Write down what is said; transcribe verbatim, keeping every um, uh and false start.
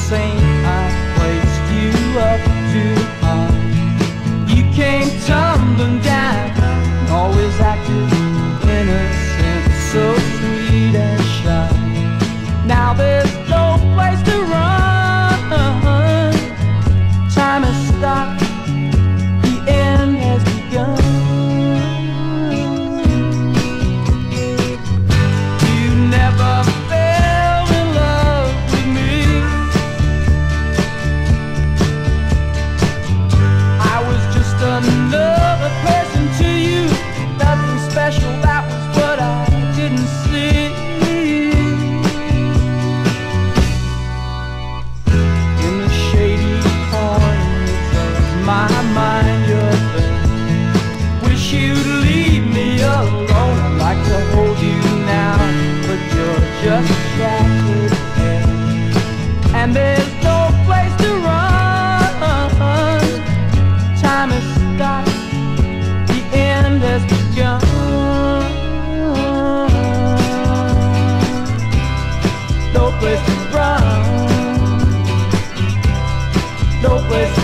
saint, I placed you up too high. You came tumbling down, always acted innocent, so sweet and shy. Now there's no place to run, time has stopped, the end has begun. You never fell in love with me, I was just another person to you, nothing special, that was what I didn't see. In the shady corners of my mind, you're there. Wish you'd leave me alone, I'd like to hold you now, but you're just shattered head, and there's no place to run. Time has stopped, the end has begun. No place to run, no place